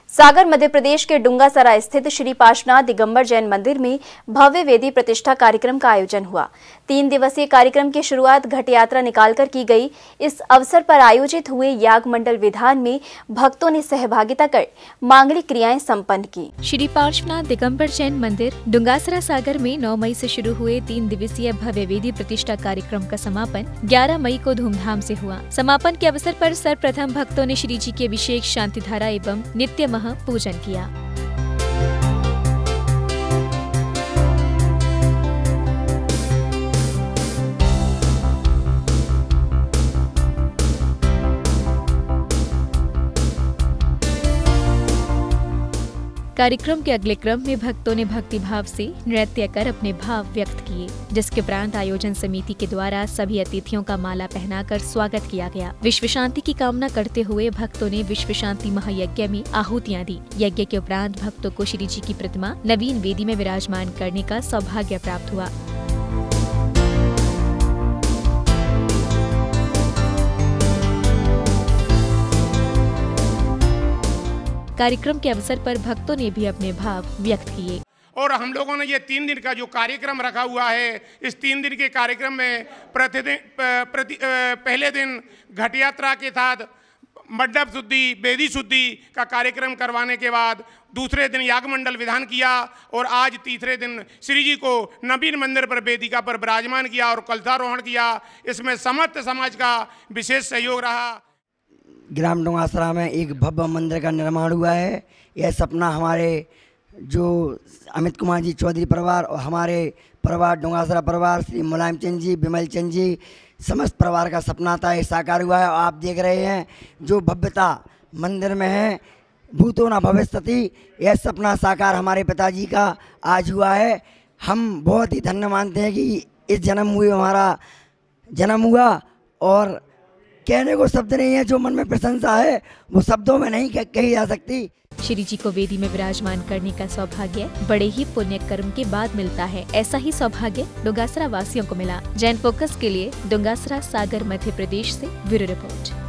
सागर मध्य प्रदेश के डुंगासरा स्थित श्री पार्श्वनाथ दिगंबर जैन मंदिर में भव्य वेदी प्रतिष्ठा कार्यक्रम का आयोजन हुआ। 3 दिवसीय कार्यक्रम की शुरुआत घट यात्रा निकालकर की गई। इस अवसर पर आयोजित हुए याग मंडल विधान में भक्तों ने सहभागिता कर मांगलिक क्रियाएं संपन्न की। श्री पार्श्वनाथ दिगंबर जैन मंदिर डुंगासरा सागर में 9 मई से शुरू हुए 3 दिवसीय भव्य वेदी प्रतिष्ठा कार्यक्रम का समापन 11 मई को धूमधाम से हुआ। समापन के अवसर पर सर्वप्रथम भक्तों ने श्री जी के अभिषेक, शांति धारा एवं नित्य पूजन किया। कार्यक्रम के अगले क्रम में भक्तों ने भक्ति भाव से नृत्य कर अपने भाव व्यक्त किए, जिसके उपरांत आयोजन समिति के द्वारा सभी अतिथियों का माला पहनाकर स्वागत किया गया। विश्व शांति की कामना करते हुए भक्तों ने विश्व शांति महायज्ञ में आहुतियां दी। यज्ञ के उपरांत भक्तों को श्री जी की प्रतिमा नवीन वेदी में विराजमान करने का सौभाग्य प्राप्त हुआ। कार्यक्रम के अवसर पर भक्तों ने भी अपने भाव व्यक्त किए। और हम लोगों ने ये 3 दिन का जो कार्यक्रम रखा हुआ है, इस 3 दिन के कार्यक्रम में पहले दिन घट यात्रा के साथ मंडप शुद्धि, वेदी शुद्धि का कार्यक्रम करवाने के बाद दूसरे दिन याग मंडल विधान किया और आज तीसरे दिन श्री जी को नवीन मंदिर पर वेदिका पर विराजमान किया और कलशारोहण किया। इसमें समस्त समाज का विशेष सहयोग रहा। ग्राम डुंगासरा में एक भव्य मंदिर का निर्माण हुआ है। यह सपना हमारे जो अमित कुमार जी चौधरी परिवार और हमारे परिवार डुंगासरा परिवार, श्री मुलायम चंद जी, विमल चंद जी, समस्त परिवार का सपना था, ये साकार हुआ है। और आप देख रहे हैं जो भव्यता मंदिर में है, भूतो न भविष्यति, यह सपना साकार हमारे पिताजी का आज हुआ है। हम बहुत ही धन्य मानते हैं कि इस जन्म हुए हमारा जन्म हुआ और कहने को शब्द नहीं है। जो मन में प्रशंसा है वो शब्दों में नहीं कही जा सकती। श्री जी को वेदी में विराजमान करने का सौभाग्य बड़े ही पुण्य कर्म के बाद मिलता है। ऐसा ही सौभाग्य डुंगासरा वासियों को मिला। जैन फोकस के लिए डुंगासरा सागर मध्य प्रदेश से ब्यूरो रिपोर्ट।